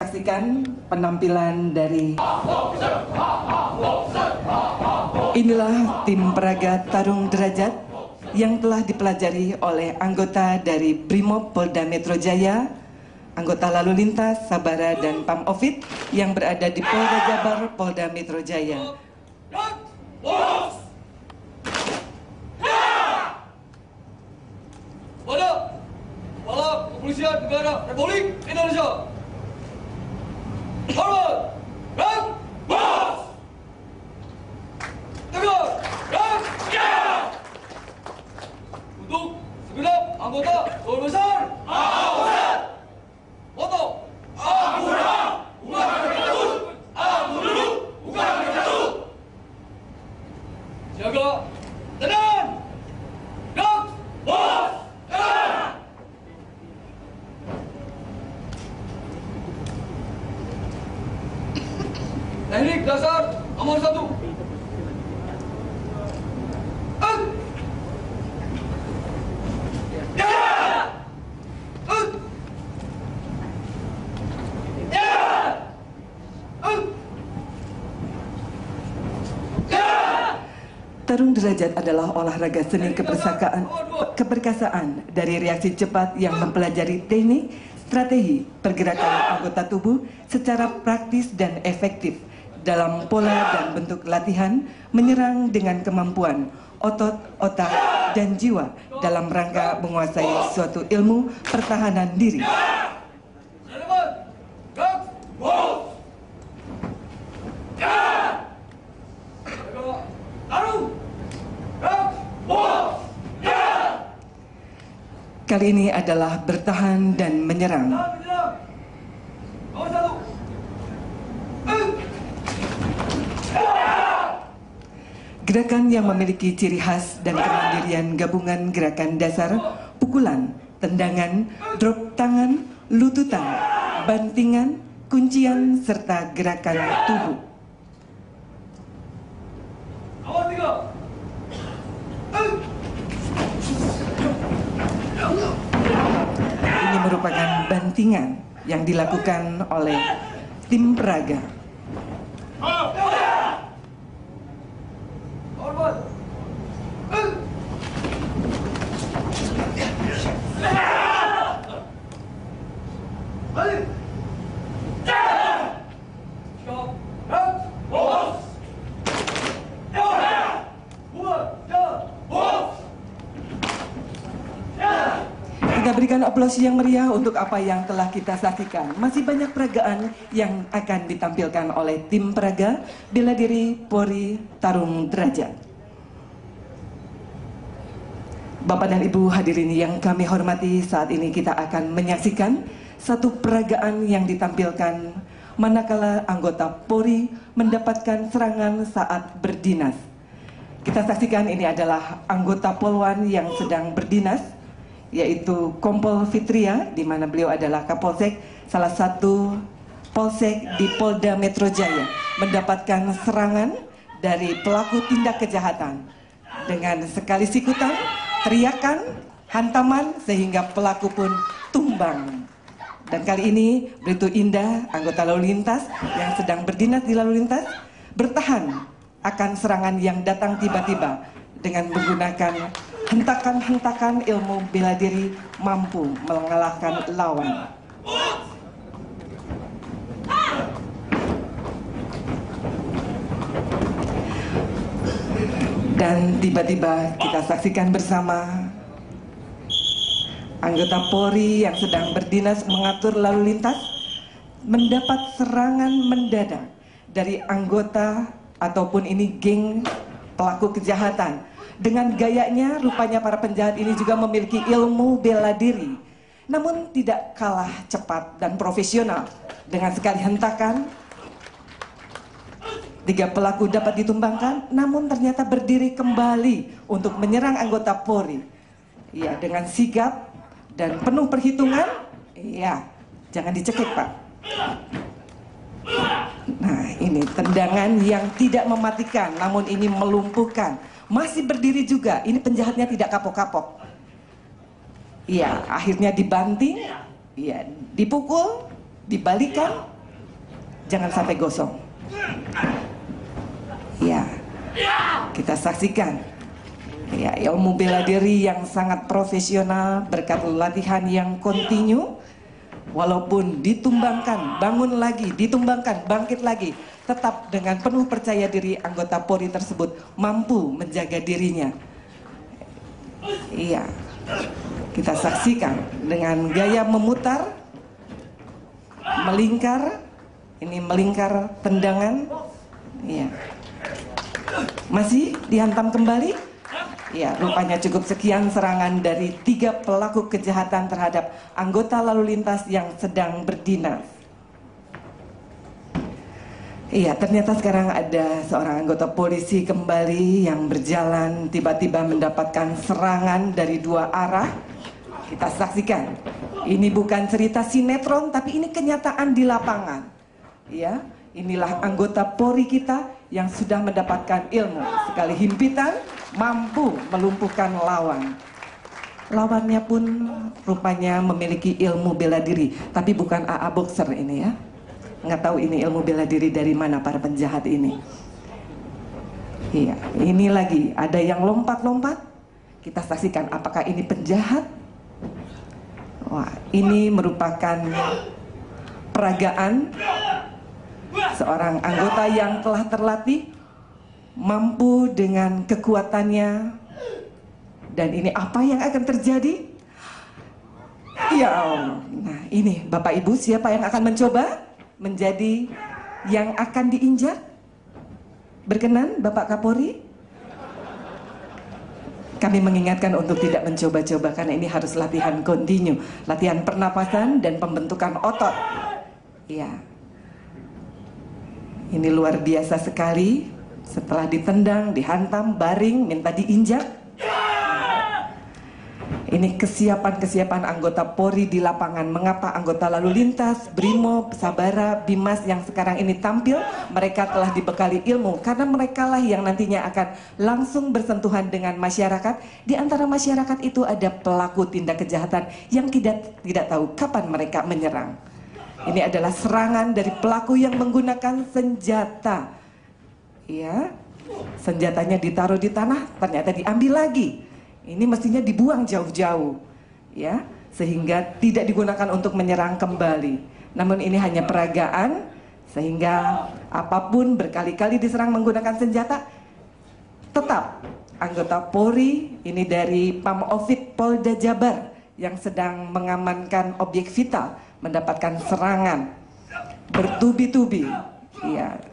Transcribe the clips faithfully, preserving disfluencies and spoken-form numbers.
Saksikan penampilan dari inilah tim peraga tarung derajat yang telah dipelajari oleh anggota dari Brimob Polda Metro Jaya, anggota lalu lintas, Sabara dan Pamofit yang berada di Polda Jabar, Polda Metro Jaya. Pada Kepala Kepolisian Negara Republik Indonesia. Hormat, dan bos. Tegak, dan ya. Untuk segenap anggota Dewan Besar. Awas. Foto. Aku dah. Bukan jatuh. Aku duduk. Bukan jatuh. Jaga. Tenang. Dan bos. Teknik dasar nomor satu. Ya. Ya. Tarung derajat adalah olahraga seni keperkasaan, keperkasaan dari reaksi cepat yang mempelajari teknik, strategi, pergerakan anggota tubuh secara praktis dan efektif dalam pola dan bentuk latihan, menyerang dengan kemampuan otot, otak, dan jiwa dalam rangka menguasai suatu ilmu pertahanan diri. Kali ini adalah bertahan dan menyerang. Gerakan yang memiliki ciri khas dan kemandirian gabungan gerakan dasar, pukulan, tendangan, drop tangan, lututan, bantingan, kuncian, serta gerakan tubuh. Ini merupakan bantingan yang dilakukan oleh tim peraga. Kita berikan aplaus yang meriah untuk apa yang telah kita saksikan. Masih banyak peragaan yang akan ditampilkan oleh tim peraga bela diri Polri Tarung Derajat. Bapak dan Ibu hadirin yang kami hormati, saat ini kita akan menyaksikan satu peragaan yang ditampilkan manakala anggota Polri mendapatkan serangan saat berdinas. Kita saksikan ini adalah anggota Polwan yang sedang berdinas, yaitu Kompol Fitria, di mana beliau adalah Kapolsek, salah satu polsek di Polda Metro Jaya, mendapatkan serangan dari pelaku tindak kejahatan dengan sekali sikutan, teriakan, hantaman, sehingga pelaku pun tumbang. Dan kali ini Bribtu Indah, anggota lalu lintas yang sedang berdinas di lalu lintas, bertahan akan serangan yang datang tiba-tiba dengan menggunakan hentakan-hentakan ilmu bela diri, mampu mengalahkan lawan. Dan tiba-tiba kita saksikan bersama anggota Polri yang sedang berdinas mengatur lalu lintas mendapat serangan mendadak dari anggota ataupun ini geng pelaku kejahatan. Dengan gayanya, rupanya para penjahat ini juga memiliki ilmu bela diri, namun tidak kalah cepat dan profesional. Dengan sekali hentakan, tiga pelaku dapat ditumbangkan, namun ternyata berdiri kembali untuk menyerang anggota Polri. Ya, dengan sigap dan penuh perhitungan. Ya, jangan dicekik, Pak. Nah, ini tendangan yang tidak mematikan, namun ini melumpuhkan. Masih berdiri juga, ini penjahatnya tidak kapok-kapok. Iya, akhirnya dibanting, iya, dipukul, dibalikan, jangan sampai gosong. Ya, kita saksikan ya, ilmu bela diri yang sangat profesional berkat latihan yang kontinu. Walaupun ditumbangkan, bangun lagi, ditumbangkan, bangkit lagi, tetap dengan penuh percaya diri anggota Polri tersebut mampu menjaga dirinya. Iya, kita saksikan dengan gaya memutar, melingkar, ini melingkar tendangan. Iya, masih dihantam kembali. Ya, rupanya cukup sekian serangan dari tiga pelaku kejahatan terhadap anggota lalu lintas yang sedang berdinas. Iya, ternyata sekarang ada seorang anggota polisi kembali yang berjalan tiba-tiba mendapatkan serangan dari dua arah. Kita saksikan, ini bukan cerita sinetron tapi ini kenyataan di lapangan. Ya, inilah anggota Polri kita yang sudah mendapatkan ilmu. Sekali himpitan mampu melumpuhkan lawan. Lawannya pun rupanya memiliki ilmu bela diri, tapi bukan A A boxer ini ya. Nggak tahu ini ilmu bela diri dari mana para penjahat ini. Iya, ini lagi ada yang lompat-lompat. Kita saksikan apakah ini penjahat. Wah, ini merupakan peragaan seorang anggota yang telah terlatih, mampu dengan kekuatannya. Dan ini apa yang akan terjadi? Ya Allah. Nah ini Bapak Ibu, siapa yang akan mencoba menjadi yang akan diinjak? Berkenan Bapak Kapolri? Kami mengingatkan untuk tidak mencoba-coba karena ini harus latihan kontinu, latihan pernapasan dan pembentukan otot. Ya, ini luar biasa sekali. Setelah ditendang, dihantam, baring, minta diinjak. Ini kesiapan-kesiapan anggota Polri di lapangan. Mengapa anggota lalu lintas, Brimob, Sabara, Bimas yang sekarang ini tampil? Mereka telah dibekali ilmu karena merekalah yang nantinya akan langsung bersentuhan dengan masyarakat. Di antara masyarakat itu ada pelaku tindak kejahatan yang tidak tidak tahu kapan mereka menyerang. Ini adalah serangan dari pelaku yang menggunakan senjata. Ya, senjatanya ditaruh di tanah, ternyata diambil lagi. Ini mestinya dibuang jauh-jauh, ya, sehingga tidak digunakan untuk menyerang kembali. Namun ini hanya peragaan, sehingga apapun berkali-kali diserang menggunakan senjata, tetap anggota Polri ini dari Pamofit Polda Jabar yang sedang mengamankan objek vital mendapatkan serangan bertubi-tubi. Ya,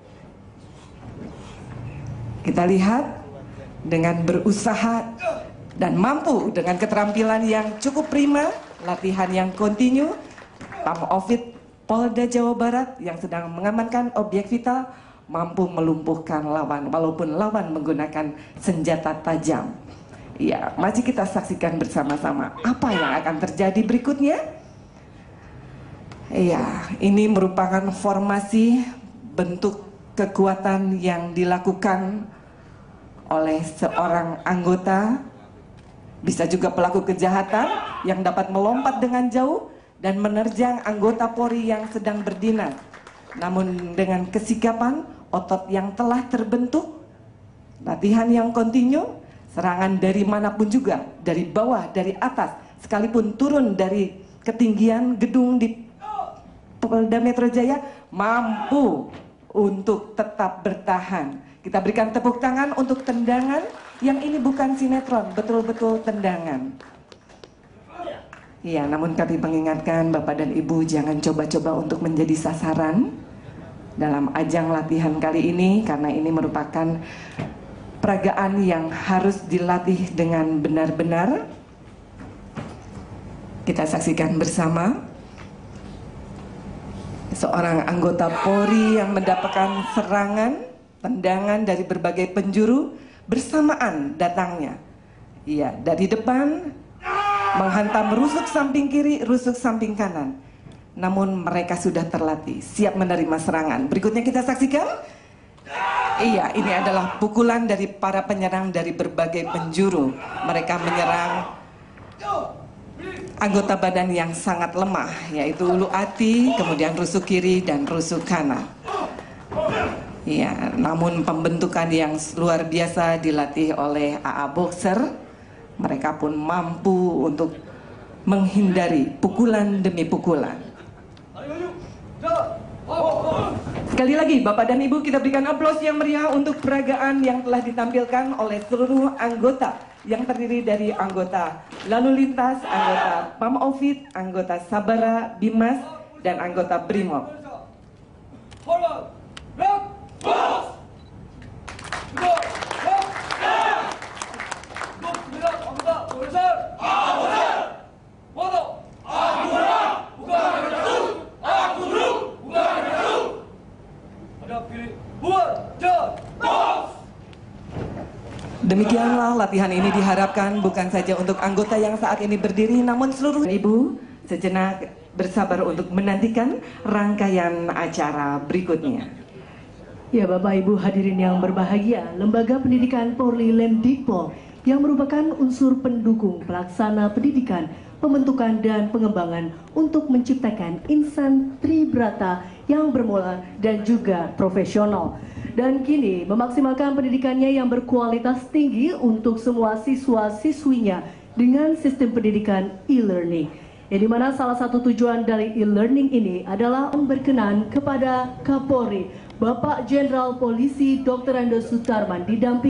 kita lihat dengan berusaha dan mampu dengan keterampilan yang cukup prima, latihan yang kontinu, Pamofit Polda Jawa Barat yang sedang mengamankan objek vital mampu melumpuhkan lawan walaupun lawan menggunakan senjata tajam. Ya, mari kita saksikan bersama-sama apa yang akan terjadi berikutnya. Ya, ini merupakan formasi bentuk kekuatan yang dilakukan oleh seorang anggota, bisa juga pelaku kejahatan yang dapat melompat dengan jauh dan menerjang anggota Polri yang sedang berdinas. Namun dengan kesikapan, otot yang telah terbentuk, latihan yang kontinu, serangan dari manapun juga, dari bawah, dari atas, sekalipun turun dari ketinggian gedung di Polda Metro Jaya, mampu untuk tetap bertahan. Kita berikan tepuk tangan untuk tendangan yang ini bukan sinetron, betul-betul tendangan. Iya, namun kami mengingatkan Bapak dan Ibu jangan coba-coba untuk menjadi sasaran dalam ajang latihan kali ini karena ini merupakan peragaan yang harus dilatih dengan benar-benar. Kita saksikan bersama seorang anggota Polri yang mendapatkan serangan tendangan dari berbagai penjuru bersamaan datangnya. Iya, dari depan menghantam rusuk samping kiri, rusuk samping kanan. Namun mereka sudah terlatih, siap menerima serangan. Berikutnya kita saksikan. Iya, ini adalah pukulan dari para penyerang dari berbagai penjuru. Mereka menyerang anggota badan yang sangat lemah, yaitu ulu hati, kemudian rusuk kiri dan rusuk kanan. Ya, namun pembentukan yang luar biasa dilatih oleh A A Boxer, mereka pun mampu untuk menghindari pukulan demi pukulan. Sekali lagi, Bapak dan Ibu, kita berikan aplaus yang meriah untuk peragaan yang telah ditampilkan oleh seluruh anggota yang terdiri dari anggota Lalu Lintas, anggota Pamofit, anggota Sabara, Bimas, dan anggota Brimob. Demikianlah latihan ini diharapkan bukan saja untuk anggota yang saat ini berdiri, namun seluruh ibu sejenak bersabar untuk menantikan rangkaian acara berikutnya. Ya, Bapak Ibu hadirin yang berbahagia, Lembaga Pendidikan Polri Lemdikpol yang merupakan unsur pendukung pelaksana pendidikan, pembentukan dan pengembangan untuk menciptakan insan tribrata yang bermoral dan juga profesional. Dan kini memaksimalkan pendidikannya yang berkualitas tinggi untuk semua siswa-siswinya dengan sistem pendidikan e-learning. Yang dimana salah satu tujuan dari e-learning ini adalah berkenan kepada Kapolri, Bapak Jenderal Polisi Doktor Andes Sutarman didampingi